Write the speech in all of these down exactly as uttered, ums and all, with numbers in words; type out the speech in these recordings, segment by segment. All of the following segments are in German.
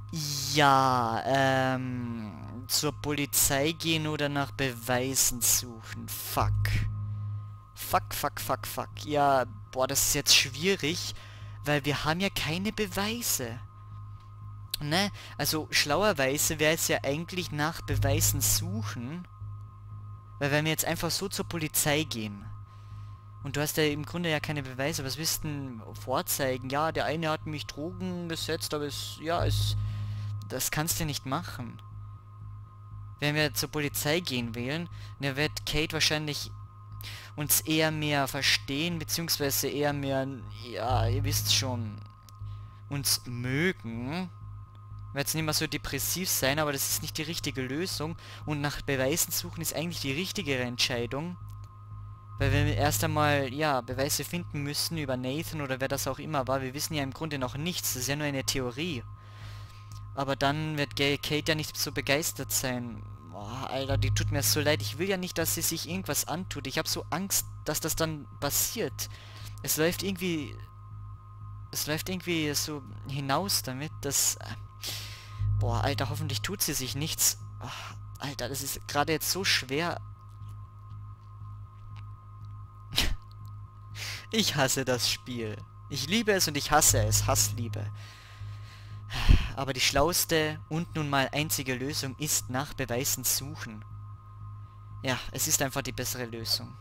Ja, ähm, zur Polizei gehen oder nach Beweisen suchen. Fuck. Fuck, fuck, fuck, fuck. Ja, boah, das ist jetzt schwierig, weil wir haben ja keine Beweise. Ne? Also schlauerweise wäre es ja eigentlich nach Beweisen suchen, weil wenn wir jetzt einfach so zur Polizei gehen und du hast ja im Grunde ja keine Beweise, was willst du denn vorzeigen? Ja, der eine hat mich Drogen gesetzt, aber es, ja, es, das kannst du nicht machen. Wenn wir zur Polizei gehen wählen, dann wird Kate wahrscheinlich uns eher mehr verstehen, beziehungsweise eher mehr, ja, ihr wisst schon, uns mögen. Wird jetzt nicht mehr so depressiv sein, aber das ist nicht die richtige Lösung. Und nach Beweisen suchen ist eigentlich die richtigere Entscheidung. Weil wir erst einmal, ja, Beweise finden müssen über Nathan oder wer das auch immer war. Wir wissen ja im Grunde noch nichts, das ist ja nur eine Theorie. Aber dann wird Kate ja nicht so begeistert sein. Boah, Alter, die tut mir so leid. Ich will ja nicht, dass sie sich irgendwas antut. Ich habe so Angst, dass das dann passiert. Es läuft irgendwie... Es läuft irgendwie so hinaus damit, dass... Boah, Alter, hoffentlich tut sie sich nichts. Ach, Alter, das ist gerade jetzt so schwer. Ich hasse das Spiel. Ich liebe es und ich hasse es. Hassliebe. Aber die schlauste und nun mal einzige Lösung ist nach Beweisen suchen. Ja, es ist einfach die bessere Lösung.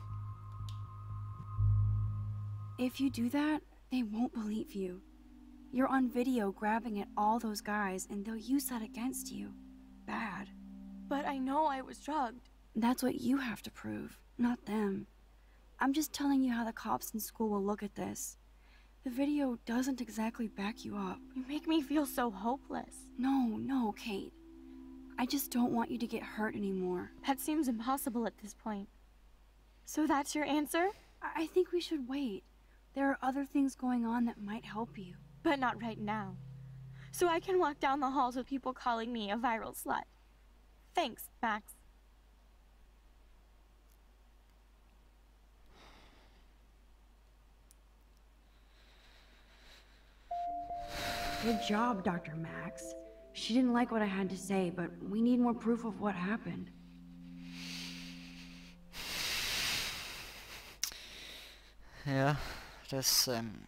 If you do that, they won't believe you. You're on video grabbing at all those guys, and they'll use that against you. Bad. But I know I was drugged. That's what you have to prove, not them. I'm just telling you how the cops in school will look at this. The video doesn't exactly back you up. You make me feel so hopeless. No, no, Kate. I just don't want you to get hurt anymore. That seems impossible at this point. So that's your answer? I, I think we should wait. There are other things going on that might help you. But not right now. So I can walk down the halls with people calling me a viral slut. Thanks, Max. Good job, Doctor Max. She didn't like what I had to say, but we need more proof of what happened. Ja, das ähm,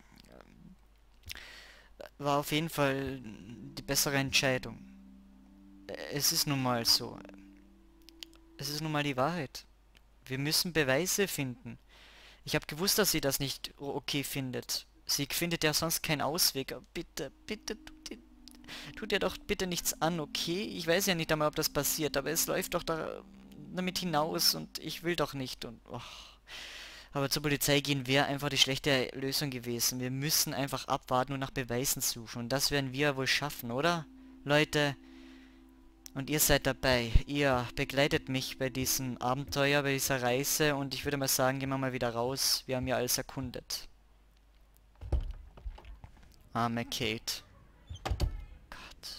war auf jeden Fall die bessere Entscheidung. Es ist nun mal so. Es ist nun mal die Wahrheit. Wir müssen Beweise finden. Ich habe gewusst, dass sie das nicht okay findet. Sie findet ja sonst keinen Ausweg. Bitte, bitte, tut ihr, tut ihr doch bitte nichts an, okay? Ich weiß ja nicht einmal, ob das passiert, aber es läuft doch da damit hinaus und ich will doch nicht und... Oh. Aber zur Polizei gehen wäre einfach die schlechte Lösung gewesen. Wir müssen einfach abwarten und nach Beweisen suchen. Und das werden wir wohl schaffen, oder? Leute, und ihr seid dabei. Ihr begleitet mich bei diesem Abenteuer, bei dieser Reise. Und ich würde mal sagen, gehen wir mal wieder raus. Wir haben ja alles erkundet. Arme Kate. Gott.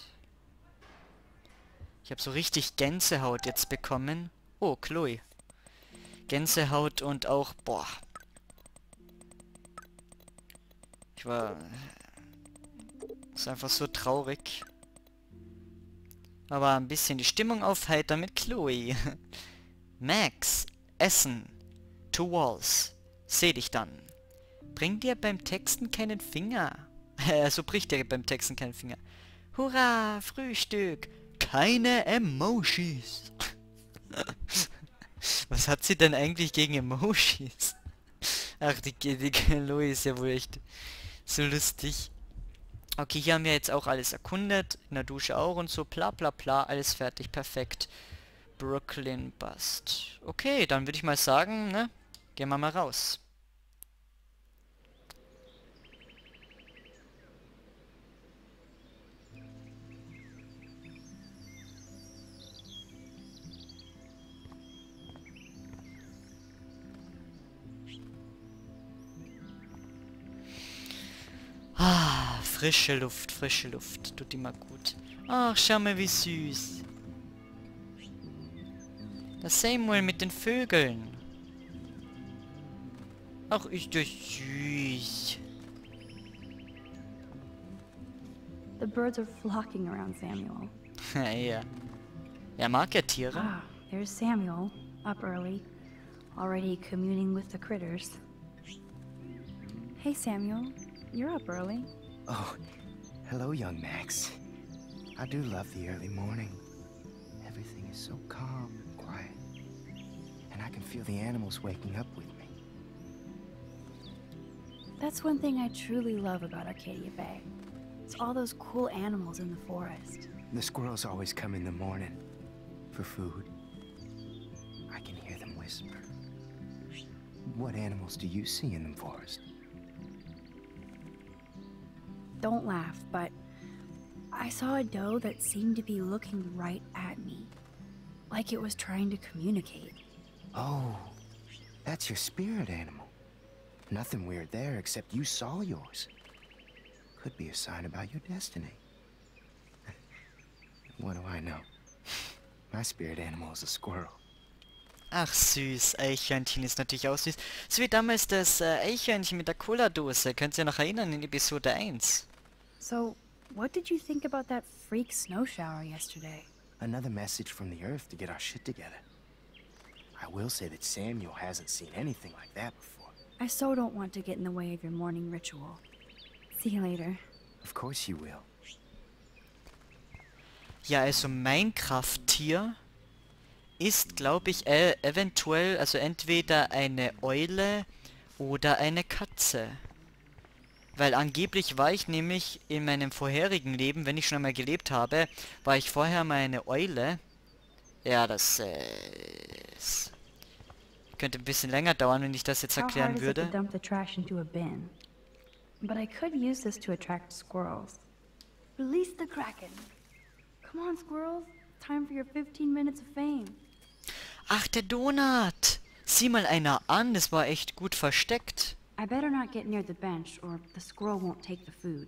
Ich habe so richtig Gänsehaut jetzt bekommen. Oh, Chloe. Gänsehaut und auch, boah. Ich war... ist einfach so traurig. Aber ein bisschen die Stimmung aufheitern mit Chloe. Max, Essen, to Walls. Seh dich dann. Bring dir beim Texten keinen Finger. Äh, so bricht dir beim Texten keinen Finger. Hurra, Frühstück. Keine Emojis. Was hat sie denn eigentlich gegen Emojis? Ach, die, die Chloe ist ja wohl echt so lustig. Okay, hier haben wir jetzt auch alles erkundet. In der Dusche auch und so. Bla bla bla. Alles fertig. Perfekt. Brooklyn Bust. Okay, dann würde ich mal sagen, ne? Gehen wir mal raus. Ah, frische Luft, frische Luft. Tut immer gut. Ach, schau mal, wie süß. Das Samuel mit den Vögeln. Ach, ist das süß. The birds are flocking around Samuel. Ja. Er mag ja Tiere. Ah, there's Samuel, up early, already communing with the critters. Hey Samuel, you're up early. Oh, hello, young Max. I do love the early morning. Everything is so calm and quiet. And I can feel the animals waking up with me. That's one thing I truly love about Arcadia Bay. It's all those cool animals in the forest. The squirrels always come in the morning for food. I can hear them whisper. What animals do you see in the forest? Don't laugh, but I saw a doe that seemed to be looking right at me. Like it was trying to communicate. Oh, that's your spirit animal. Nothing weird there except you saw yours. Could be a sign about your destiny. What do I know? My spirit animal is a squirrel. Ach süß, Eichhörnchen ist natürlich auch süß. So wie damals das äh, Eichhörnchen mit der Cola-Dose. Könnt ihr noch erinnern in Episode eins? So, what did you think about that freak snow shower yesterday? Another message from the Earth to get our shit together. I will say that Samuel hasn't seen anything like that before. I so don't want to get in the way of your morning ritual. See you later. Of course you will. Ja, also mein Krafttier ist, glaube ich, äh, eventuell, also entweder eine Eule oder eine Katze. Weil angeblich war ich nämlich in meinem vorherigen Leben, wenn ich schon einmal gelebt habe, war ich vorher mal eine Eule. Ja, das äh, es könnte ein bisschen länger dauern, wenn ich das jetzt erklären würde. Dump the trash into a bin. But I could use this to attract squirrels. Release the Kraken. Come on, squirrels. Time for your fifteen minutes of fame. Ach, der Donut! Sieh mal einer an, das war echt gut versteckt. I better not get near the bench, or the squirrel won't take the food.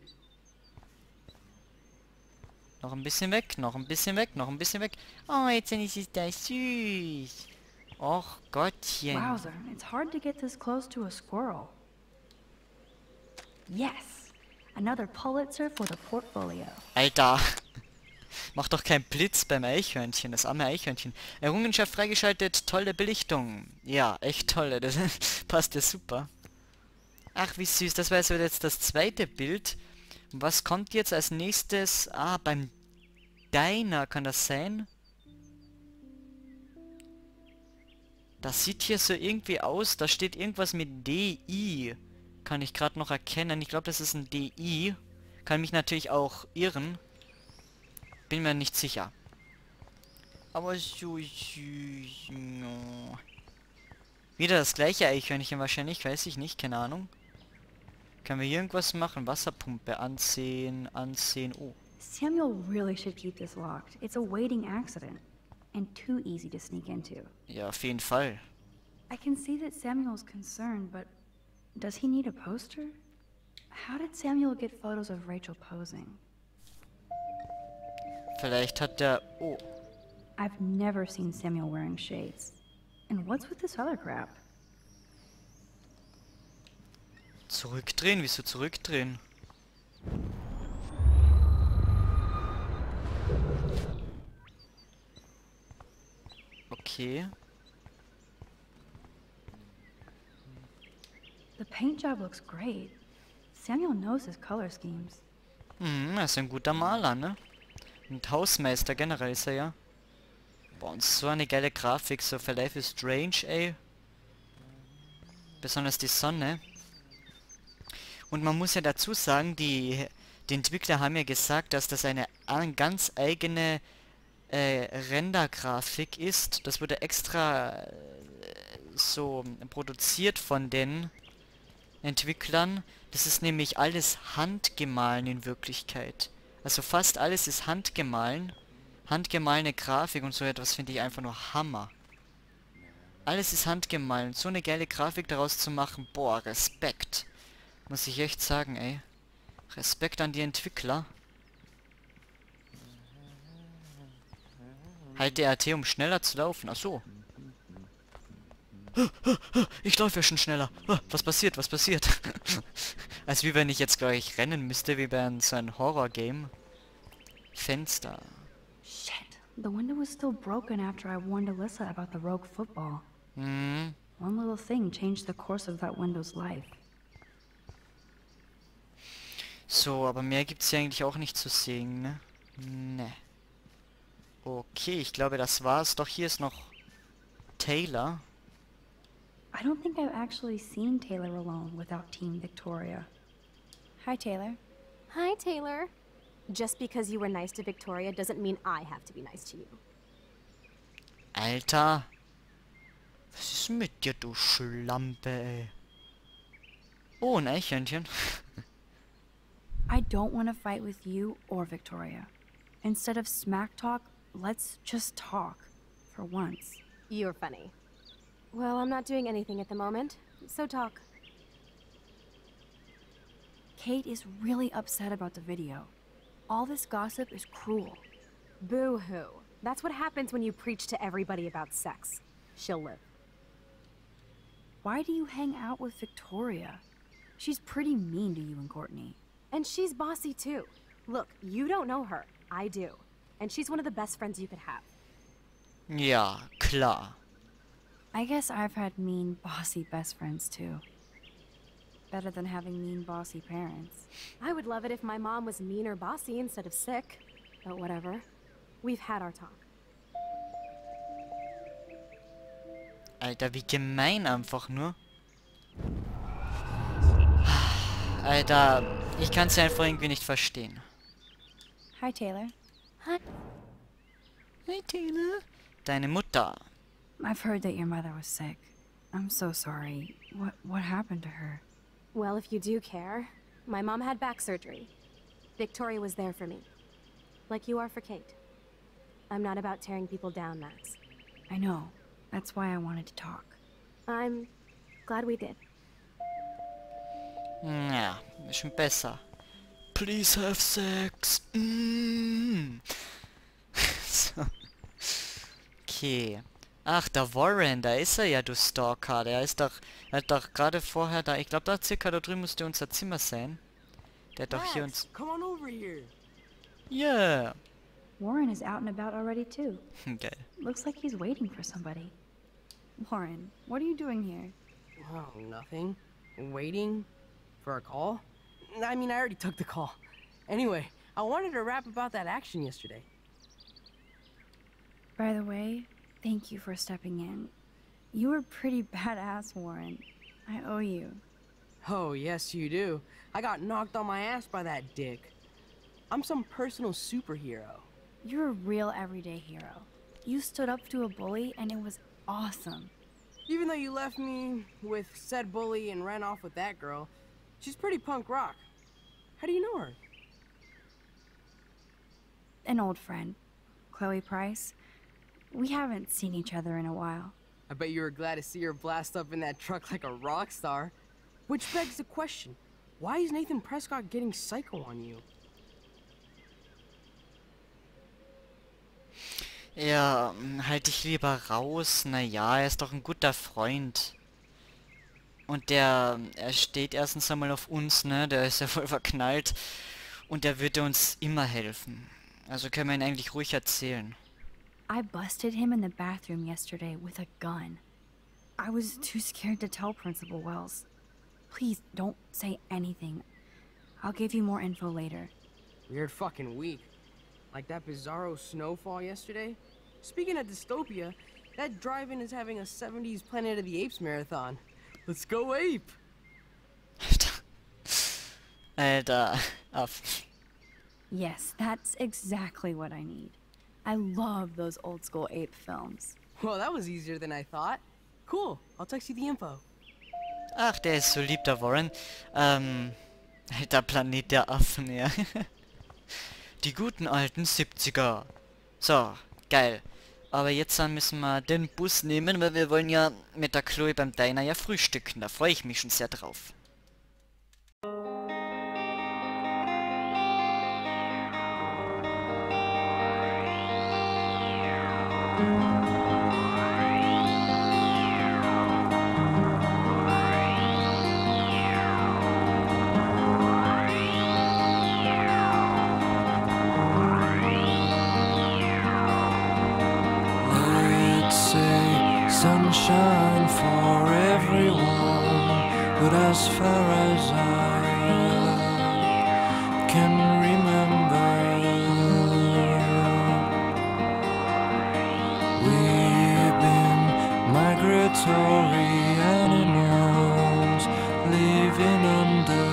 Noch ein bisschen weg, noch ein bisschen weg, noch ein bisschen weg. Oh, jetzt ist es da süß. Och, Gottchen. Wowzer, it's hard to get this close to a squirrel. Yes! Another Pulitzer for the portfolio. Alter. Mach doch keinen Blitz beim Eichhörnchen, das arme Eichhörnchen. Errungenschaft freigeschaltet, tolle Belichtung. Ja, echt tolle, das passt ja super. Ach, wie süß, das war also jetzt das zweite Bild. Und was kommt jetzt als nächstes? Ah, beim Diner, kann das sein? Das sieht hier so irgendwie aus, da steht irgendwas mit D I. Kann ich gerade noch erkennen. Ich glaube, das ist ein D I. Kann mich natürlich auch irren. Bin mir nicht sicher. Aber so süß. No. Wieder das gleiche Eichhörnchen wahrscheinlich, weiß ich nicht, keine Ahnung. Können wir hier irgendwas machen? Wasserpumpe ansehen, ansehen. Oh. Samuel really should keep this locked. It's a waiting accident. And too easy to sneak into. Ja, auf jeden Fall. I can see that Samuel's concerned, but does he need a poster? How did Samuel get photos of Rachel posing? Vielleicht hat der... Oh. I've never seen Samuel wearing shades. And what's with this other crap? Zurückdrehen? Wieso zurückdrehen? Okay. The paint job looks great. Samuel knows his color schemes. Hm, er ist ein guter Maler, ne? Und Hausmeister generell ist er ja. Boah, und so eine geile Grafik, so für Life is Strange, ey. Besonders die Sonne. Und man muss ja dazu sagen, die, die Entwickler haben ja gesagt, dass das eine an, ganz eigene äh, Render-Grafik ist. Das wurde extra äh, so produziert von den Entwicklern. Das ist nämlich alles handgemahlen in Wirklichkeit. Also fast alles ist handgemahlen. Handgemahlene Grafik und so etwas finde ich einfach nur Hammer. Alles ist handgemahlen. So eine geile Grafik daraus zu machen, boah, Respekt. Muss ich echt sagen, ey. Respekt an die Entwickler. Halt der R T, um schneller zu laufen. Ach so. Ich laufe ja schon schneller. Was passiert? Was passiert? Als wie wenn ich jetzt gleich rennen müsste, wie bei so einem Horror-Game. Fenster. Shit. The window was still broken after I warned Alyssa about the rogue football. Hm. One little thing changed the course of that window's life. So, aber mehr gibt's hier eigentlich auch nicht zu sehen, ne? Ne. Okay, ich glaube, das war's. Doch hier ist noch Taylor. I don't think I've actually seen Taylor alone without Team Victoria. Hi, Taylor. Hi, Taylor. Just because you were nice to Victoria doesn't mean I have to be nice to you. Alter. Was ist mit dir, du Schlampe, ey? Oh, ein Eichhörnchen. I don't want to fight with you or Victoria. Instead of smack talk, let's just talk. For once. You're funny. Well, I'm not doing anything at the moment, so talk. Kate is really upset about the video. All this gossip is cruel. Boo-hoo. That's what happens when you preach to everybody about sex. She'll live. Why do you hang out with Victoria? She's pretty mean to you and Courtney. And she's bossy too. Look, you don't know her. I do. And she's one of the best friends you could have. Ja, klar. I guess I've had mean, bossy best friends too. Better than having mean, bossy parents. I would love it if my mom was mean or bossy instead of sick. But whatever. We've had our talk. Alter, wie gemein einfach nur. Alter, ich kann es ja einfach irgendwie nicht verstehen. Hi, Taylor. Hi. Hey, Taylor. Deine Mutter. I've heard that your mother was sick. I'm so sorry. What what happened to her? Well, if you do care, my mom had back surgery. Victoria was there for me. Like you are for Kate. I'm not about tearing people down, Max. I know. That's why I wanted to talk. I'm glad we did. Ja, ist schon besser. Please have sex. Mm. So. Okay. Ach, der Warren, da ist er ja, du Stalker. Der ist doch, er hat doch gerade vorher da, ich glaube, da circa da drüben müsste unser Zimmer sein. Der hat doch hier uns... Come on over here. Yeah. Warren is out and about already too. Geil. Looks like he's waiting for somebody. Warren, what are you doing here? Oh, nothing. Waiting for a call? I mean, I already took the call. Anyway, I wanted to rap about that action yesterday. By the way, thank you for stepping in. You were pretty badass, Warren. I owe you. Oh, yes, you do. I got knocked on my ass by that dick. I'm some personal superhero. You're a real everyday hero. You stood up to a bully and it was awesome. Even though you left me with said bully and ran off with that girl, she's pretty punk rock. How do you know her? An old friend, Chloe Price. We haven't seen each other in a while. I bet you were glad to see her blast up in that truck like a rock star. Which begs the question, why is Nathan Prescott getting psycho on you? Ja, halt dich lieber raus. Naja, er ist doch ein guter Freund. Und der, er steht erstens einmal auf uns, ne? Der ist ja voll verknallt. Und der würde uns immer helfen. Also können wir ihn eigentlich ruhig erzählen. I busted him in the bathroom yesterday with a gun. I was too scared to tell Principal Wells. Please don't say anything. I'll give you more info later. Weird fucking week. Like that bizarro snowfall yesterday. Speaking of dystopia, that drive-in is having a seventies Planet of the Apes marathon. Let's go ape! Alter. Aff. Yes, that's exactly what I need. I love those old school ape films. Well, that was easier than I thought. Cool, I'll text you the info. Ach, der ist so lieb, der Warren. Ähm, alter Planet der Affen, ja. Die guten alten siebziger. So, geil. Aber jetzt dann müssen wir den Bus nehmen, weil wir wollen ja mit der Chloe beim Diner ja frühstücken. Da freue ich mich schon sehr drauf. sunshine for everyone, but as far as I can remember, we've been migratory animals living under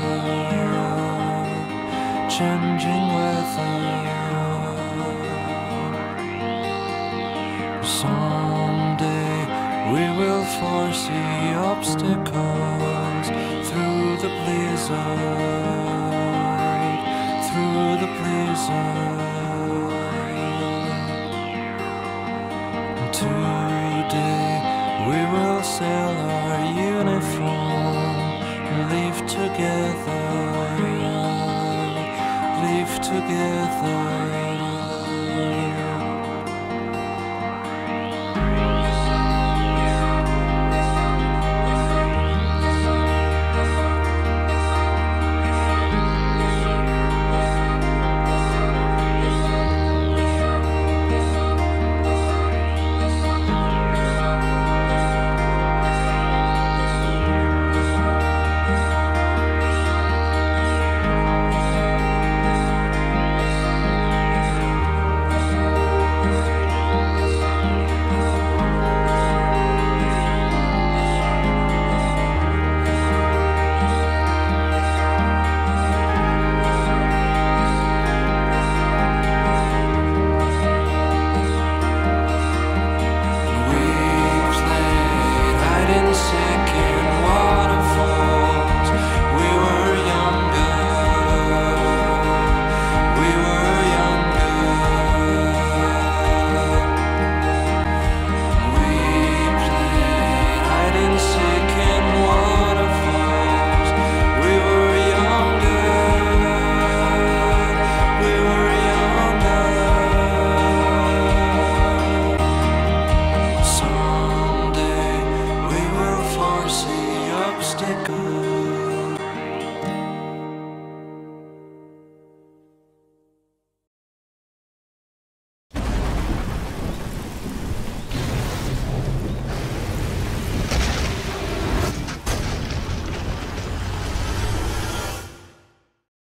changing weather. Someday we will foresee obstacles through the blizzard, through the blizzard. Today we will sell our uniform, live together, live together.